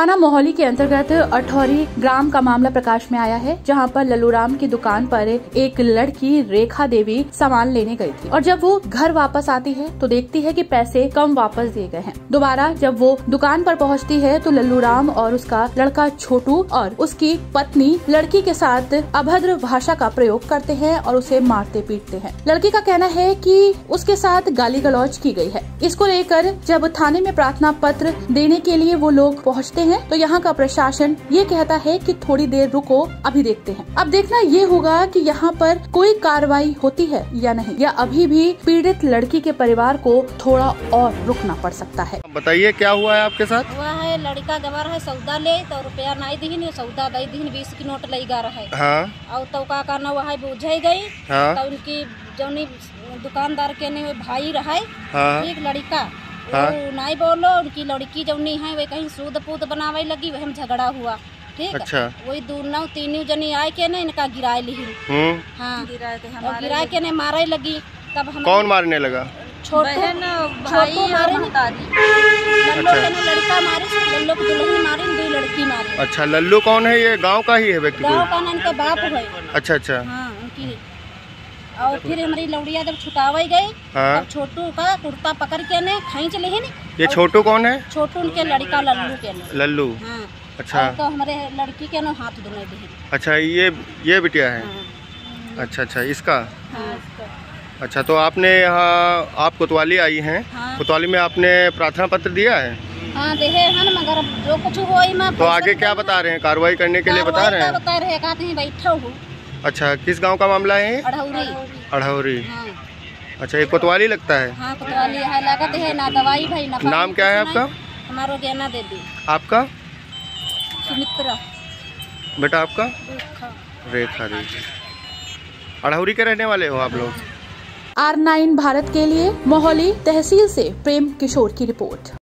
थाना मोहाली के अंतर्गत अठौरी ग्राम का मामला प्रकाश में आया है, जहां पर लल्लूराम की दुकान पर एक लड़की रेखा देवी सामान लेने गई थी और जब वो घर वापस आती है तो देखती है कि पैसे कम वापस दिए गए हैं। दोबारा जब वो दुकान पर पहुंचती है तो लल्लूराम और उसका लड़का छोटू और उसकी पत्नी लड़की के साथ अभद्र भाषा का प्रयोग करते हैं और उसे मारते पीटते हैं। लड़की का कहना है कि उसके साथ गाली गलौज की गई है। इसको लेकर जब थाने में प्रार्थना पत्र देने के लिए वो लोग पहुंचते हैं तो यहाँ का प्रशासन ये कहता है कि थोड़ी देर रुको, अभी देखते हैं। अब देखना ये होगा कि यहाँ पर कोई कार्रवाई होती है या नहीं, या अभी भी पीड़ित लड़की के परिवार को थोड़ा और रुकना पड़ सकता है। बताइए क्या हुआ है आपके साथ? हुआ है लड़का गवर है सौदा ले तो रुपया नहीं दीन, सौदा दे दीन 20 की नोट लगा रहा है। हाँ। और तो का करना हुआ है बुझे गई। हाँ। तो उनकी जौनी दुकानदार के ने भाई रहा है। हाँ। एक लड़का हाँ। वो नहीं बोलो, उनकी लड़की जौनी है वे कहीं सूद पूत बनावे लगी, वही में झगड़ा हुआ। ठीक। अच्छा। वही दोनों तीनों जनी आए के ने इनका गिराए ली। हाँ, गिराए के ने मारे लगी। तब हम कौन मारने लगा? छोटू मारे, लड़का मारे, लल्लू की दुल्हन मारी, 2 लड़की मारी। अच्छा, लल्लू कौन है? ये गांव का ही है व्यक्ति? गांव का ना, इनके बाप है। अच्छा अच्छा। हाँ, उनकी। और फिर हमारी लौड़िया जब छुटावाई गई। हाँ। तब छोटू का कुर्ता पकड़ के ने खींच ली। ये छोटू कौन है? छोटू उनके लड़का लल्लू के ने। लल्लू। हाँ। अच्छा। तो हमारे लड़की के ने हाथ धोने दी। अच्छा, ये बिटिया है। हाँ। अच्छा अच्छा, इसका। हाँ। अच्छा, तो आपने यहाँ आप कोतवाली आई हैं। हाँ। कोतवाली में आपने प्रार्थना पत्र दिया है? हाँ दे हैं, मगर जो कुछ हुआ मैं तो आगे क्या बता रहे हैं? कार्रवाई करने के लिए बता रहे हैं? बता रहे कहते हैं बैठा हूँ। अच्छा, किस गांव का मामला है? अढ़ौरी। अढ़ौरी। हाँ। अच्छा, ये कोतवाली लगता है? हाँ, कोतवाली है, लागत है ना दवाई भाई ना। नाम क्या है आपका? हमारा ज्ञाना देवी। आपका? सुमित्रा। बेटा आपका? रेखा देवी। अढ़ौरी के रहने वाले हो आप लोग? R9 भारत के लिए मोहाली तहसील से प्रेम किशोर की रिपोर्ट।